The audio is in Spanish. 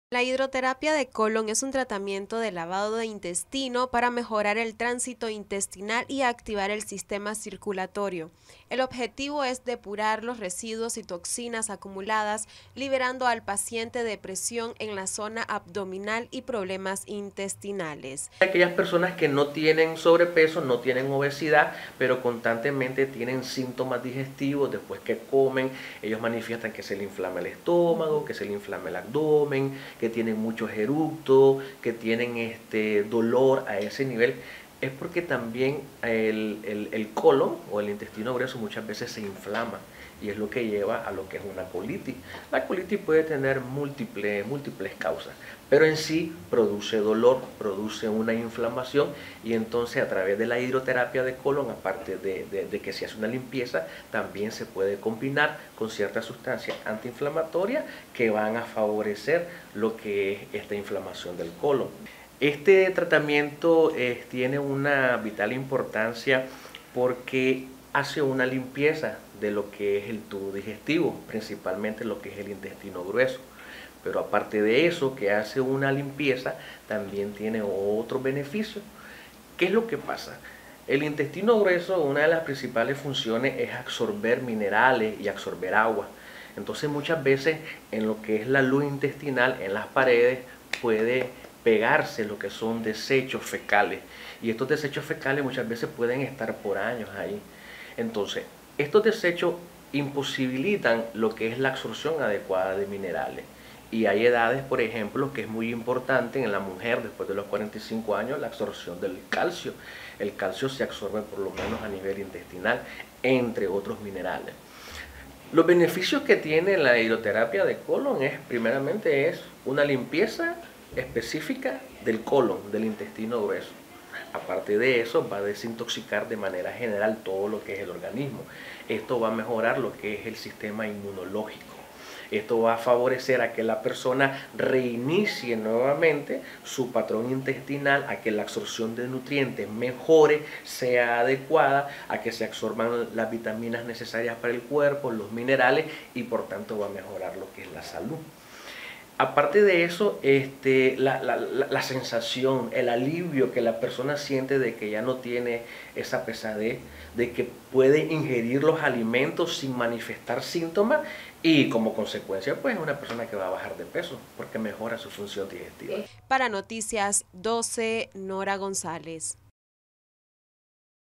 La hidroterapia de colon es un tratamiento de lavado de intestino para mejorar el tránsito intestinal y activar el sistema circulatorio. El objetivo es depurar los residuos y toxinas acumuladas, liberando al paciente de presión en la zona abdominal y problemas intestinales. Aquellas personas que no tienen sobrepeso, no tienen obesidad, pero constantemente tienen síntomas digestivos después que comen, ellos manifiestan que se le inflama el estómago, que se le inflama el abdomen, que tienen muchos eructos, que tienen dolor a ese nivel, es porque también el colon o el intestino grueso muchas veces se inflama y es lo que lleva a lo que es una colitis. La colitis puede tener múltiples causas, pero en sí produce dolor, produce una inflamación y entonces a través de la hidroterapia de colon, aparte de que se hace una limpieza, también se puede combinar con ciertas sustancias antiinflamatorias que van a favorecer lo que es esta inflamación del colon. Este tratamiento tiene una vital importancia porque hace una limpieza de lo que es el tubo digestivo, principalmente lo que es el intestino grueso. Pero aparte de eso, que hace una limpieza, también tiene otro beneficio. ¿Qué es lo que pasa? El intestino grueso, una de las principales funciones es absorber minerales y absorber agua. Entonces muchas veces en lo que es la luz intestinal, en las paredes, puede pegarse lo que son desechos fecales. Y estos desechos fecales muchas veces pueden estar por años ahí. Entonces, estos desechos imposibilitan lo que es la absorción adecuada de minerales. Y hay edades, por ejemplo, que es muy importante en la mujer después de los 45 años la absorción del calcio. El calcio se absorbe por lo menos a nivel intestinal, entre otros minerales. Los beneficios que tiene la hidroterapia de colon primeramente es una limpieza específica del colon, del intestino grueso. Aparte de eso, va a desintoxicar de manera general todo lo que es el organismo. Esto va a mejorar lo que es el sistema inmunológico. Esto va a favorecer a que la persona reinicie nuevamente su patrón intestinal, a que la absorción de nutrientes mejore, sea adecuada, a que se absorban las vitaminas necesarias para el cuerpo, los minerales y por tanto va a mejorar lo que es la salud. Aparte de eso, la sensación, el alivio que la persona siente de que ya no tiene esa pesadez, de que puede ingerir los alimentos sin manifestar síntomas y como consecuencia pues es una persona que va a bajar de peso porque mejora su función digestiva. Para Noticias 12, Nora González.